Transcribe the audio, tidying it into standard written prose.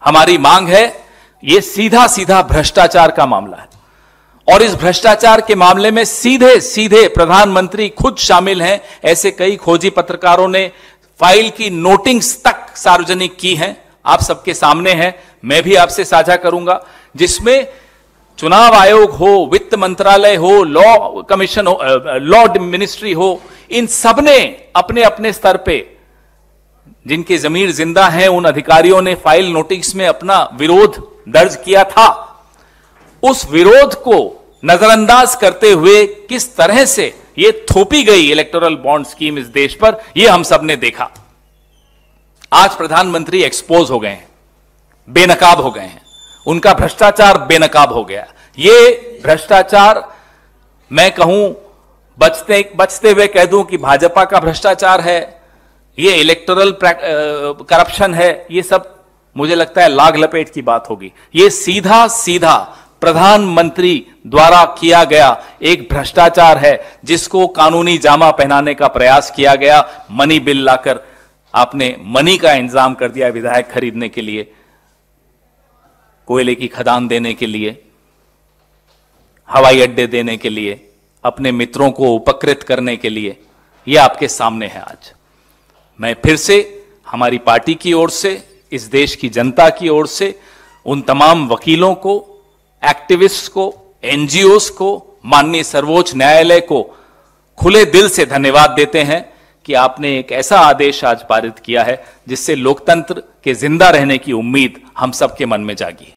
हमारी मांग है, यह सीधा सीधा भ्रष्टाचार का मामला है और इस भ्रष्टाचार के मामले में सीधे सीधे प्रधानमंत्री खुद शामिल हैं। ऐसे कई खोजी पत्रकारों ने फाइल की नोटिंग्स तक सार्वजनिक की हैं, आप सबके सामने हैं, मैं भी आपसे साझा करूंगा, जिसमें चुनाव आयोग हो, वित्त मंत्रालय हो, लॉ कमीशन हो, लॉ मिनिस्ट्री हो, इन सबने अपने अपने स्तर पे जिनके जमीर जिंदा हैं उन अधिकारियों ने फाइल नोटिस में अपना विरोध दर्ज किया था। उस विरोध को नजरअंदाज करते हुए किस तरह से यह थोपी गई इलेक्टोरल बॉन्ड स्कीम इस देश पर, यह हम सब ने देखा। आज प्रधानमंत्री एक्सपोज हो गए हैं, बेनकाब हो गए हैं, उनका भ्रष्टाचार बेनकाब हो गया। यह भ्रष्टाचार मैं कहूं, बचते हुए कह दूं कि भाजपा का भ्रष्टाचार है, यह इलेक्टोरल करप्शन है, यह सब मुझे लगता है लाग लपेट की बात होगी। यह सीधा सीधा प्रधानमंत्री द्वारा किया गया एक भ्रष्टाचार है, जिसको कानूनी जामा पहनाने का प्रयास किया गया। मनी बिल लाकर आपने मनी का इंतजाम कर दिया विधायक खरीदने के लिए, कोयले की खदान देने के लिए, हवाई अड्डे देने के लिए, अपने मित्रों को उपकृत करने के लिए। यह आपके सामने है। आज मैं फिर से हमारी पार्टी की ओर से, इस देश की जनता की ओर से उन तमाम वकीलों को, एक्टिविस्ट को, एनजीओस को, माननीय सर्वोच्च न्यायालय को खुले दिल से धन्यवाद देते हैं कि आपने एक ऐसा आदेश आज पारित किया है जिससे लोकतंत्र के जिंदा रहने की उम्मीद हम सबके मन में जागी है।